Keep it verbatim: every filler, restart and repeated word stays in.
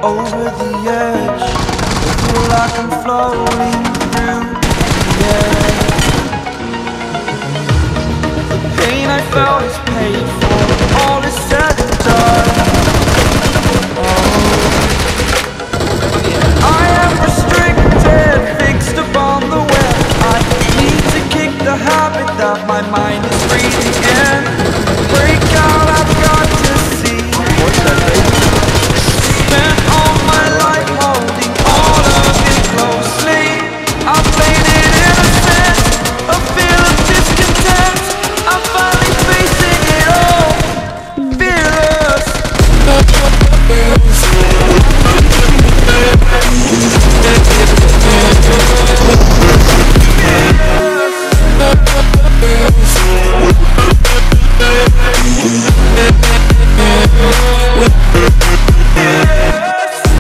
over the edge. I feel like I'm floating through the air. The pain I felt is paid for, all is said and done. Oh, I am restricted, fixed upon the web. I need to kick the habit that my mind is breathing in. Break out, I've got to see. Spent all my life holding all of it closely. I played it innocent, a feel of discontent. I'm finally facing it all, fearless. Fearless.